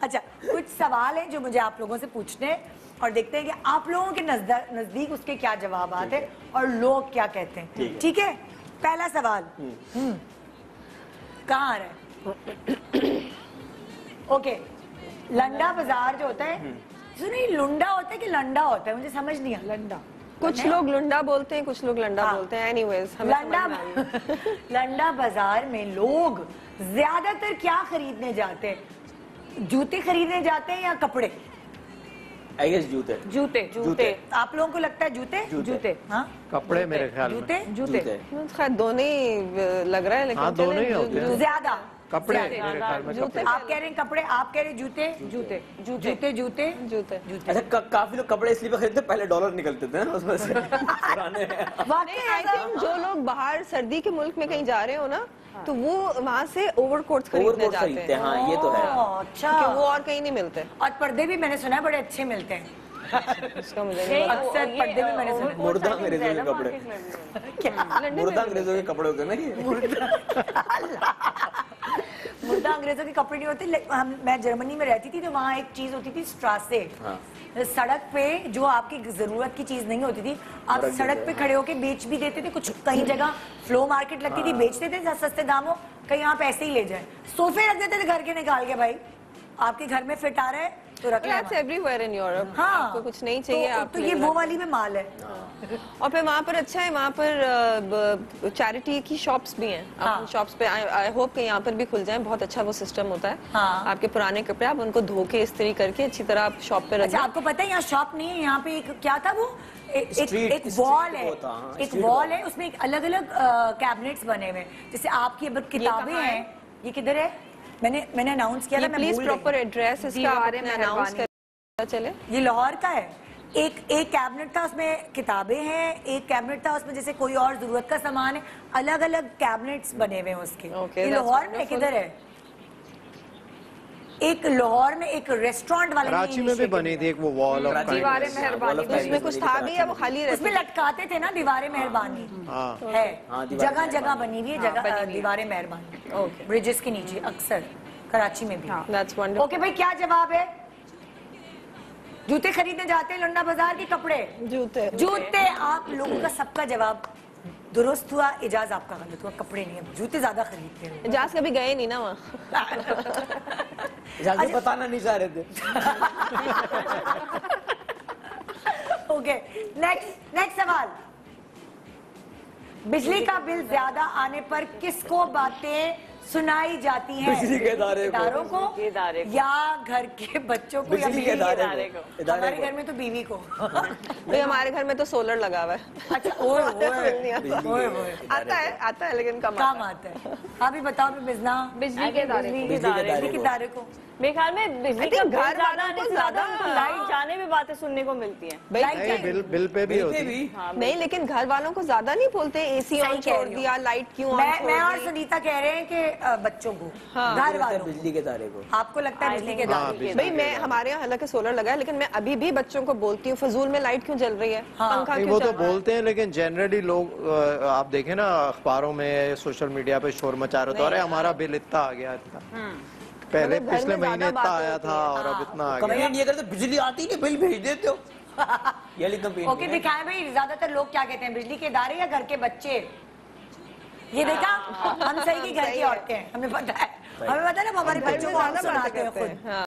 अच्छा, कुछ सवाल हैं जो मुझे आप लोगों से पूछने हैं और देखते हैं कि आप लोगों के नजदीक उसके क्या जवाब आते हैं और लोग क्या कहते हैं। ठीक है, पहला सवाल कहाँ आ रहा है? ओके, लंडा बाजार जो होता है, सुनिए, लुंडा होता है कि लंडा होता है, मुझे समझ नहीं आया। लंडा, कुछ लोग लुंडा बोलते हैं, कुछ लोग लंडा बोलते हैं। एनीवेज, लंडा बाजार में लोग ज्यादातर क्या खरीदने जाते हैं? जूते खरीदने जाते हैं या कपड़े? आई गेस जूते। जूते जूते। आप लोगों को लगता है जूते? जूते। हाँ, कपड़े मेरे ख्याल में। जूते खैर दोनों ही लग रहा है, लेकिन हाँ, दोनों ही होते हैं। ज्यादा कपड़े मेरे ख्याल में। जूते। आप कह रहे हैं कपड़े, आप कह रहे हैं जूते? जूते जूते जूते जूते। अच्छा, काफी लोग कपड़े इसलिए खरीदते पहले डॉलर निकलते थे ना उसमें से पुराने। आई थिंक जो लोग बाहर सर्दी के मुल्क में कहीं जा रहे हो ना, तो वो वहाँ से ओवरकोट खरीदने जाते हैं। हाँ, ये तो है। अच्छा, कि वो और कहीं नहीं मिलते। और पर्दे भी मैंने सुना है बड़े अच्छे मिलते हैं। इसका मुझे नहीं पता। अक्सर पर्दे भी मैंने सुने। मुर्दा अंग्रेजों के कपड़े, मुर्दा अंग्रेजों के कपड़े होते हैं ना ये। मुर्दा अंग्रेजों के कपड़े नहीं होते। मैं जर्मनी में रहती थी तो वहाँ एक चीज होती थी, स्ट्रासे। सड़क पे जो आपकी जरूरत की चीज नहीं होती थी, आप सड़क पे खड़े होके बेच भी देते थे। कुछ कहीं जगह फ्लो मार्केट लगती थी, बेचते थे सस्ते दामों, कहीं आप ऐसे ही ले जाए। सोफे रख देते थे घर के निकाल के, भाई आपके घर में फिट आ रहा है तो रख लेना। That's everywhere in Europe। हाँ, आपको कुछ नहीं चाहिए, आप तो ये वो वाली में माल है। और फिर वहाँ पर अच्छा है, वहाँ पर चैरिटी की शॉप्स भी हैं। आप शॉप्स पे आई होप कि यहाँ पर भी खुल जाए। बहुत अच्छा वो सिस्टम होता है। आपके पुराने कपड़े आप उनको धो के इस्त्री करके अच्छी तरह आप शॉप पे रख दें। अच्छा, आपको पता है यहाँ शॉप नहीं है, यहाँ पे एक क्या था वो, एक वॉल है, एक वॉल है, उसमें एक अलग अलग कैबिनेट्स बने हुए। जैसे आपकी अब किताबें हैं, ये किधर है? मैंने अनाउंस किया था, मैं प्लीज भूल प्रॉपर एड्रेस इसका अनाउंस कर चले। ये लाहौर का है। एक कैबिनेट था, उसमें किताबें हैं, एक कैबिनेट था उसमें जैसे कोई और जरूरत का सामान है। अलग अलग कैबिनेट्स बने हुए हैं उसके। ये लाहौर में किधर है? एक लाहौर में एक रेस्टोरेंट वाले, कराची में भी बनी थी एक वो वॉल ऑफ दीवारें मेहरबानी, उसमें कुछ था भी या वो खाली रहती? उसमें लटकाते थे ना दीवारें मेहरबानी है, जगह जगह बनी हुई है, जगह दीवारें मेहरबानी ब्रिजेस के नीचे अक्सर कराची में भी। That's wonderful। ओके भाई, क्या जवाब है? जूते खरीदने जाते हैं लंडा बाजार के कपड़े? जूते। जूते। आप लोगों का सबका जवाब दुरुस्त हुआ, इजाज आपका गलत हुआ। कपड़े नहीं है, जूते ज्यादा खरीदते हैं। इजाज कभी गए नहीं ना वहाँ। इजाज बताना नहीं चाह रहे थे। ओके, नेक्स्ट सवाल। बिजली का बिल ज्यादा आने पर किसको बातें सुनाई जाती हैं? बिजली के इदारों को या घर के बच्चों को या बिजली के इदारे को? हमारे घर में तो बीवी को। भाई हमारे घर में तो सोलर लगा हुआ है। अच्छा, ओए आता है लेकिन कम आता है। आप भी बताओ बिजना। बिजली के इदारे को मेरे ख्याल में बिजली का बिल घर ज्यादा आने से ज्यादा उनको लाइट जाने में बातें सुनने को मिलती हैं। बिल पे भी होती है। नहीं, लेकिन घर वालों को ज्यादा नहीं बोलते एसी ऑन छोड़ दिया, लाइट क्यों ऑन छोड़ दी। मैं और सुनीता कह रहे हैं कि बच्चों को, घर वालों, बिजली के तारे को। आपको लगता है बिजली के तारे? भाई मैं, हमारे यहाँ हालांकि सोलर लगा है, लेकिन मैं अभी भी बच्चों को बोलती हूँ फजूल में लाइट क्यों जल रही है, पंखा क्यों वो चल तो रहा है। बोलते हैं, लेकिन जनरली लोग आप देखें ना अखबारों में, सोशल मीडिया पे शोर मचा रहे, तो अरे हमारा बिल इतना आ गया, इतना पहले पिछले महीने इतना आया था और अब इतना आ गया। कंप्लेंट ये करते बिजली आती नहीं, बिल भेज देते हो। ये कंप्लेंट। ओके, दिखाएं भाई ज्यादातर लोग क्या कहते हैं, बिजली के इदारे या घर के बच्चे? ये देखा, हम सही की घर की औरतें हैं, हमें पता है ना, हमारे बच्चों को हम सुनाते हैं खुद।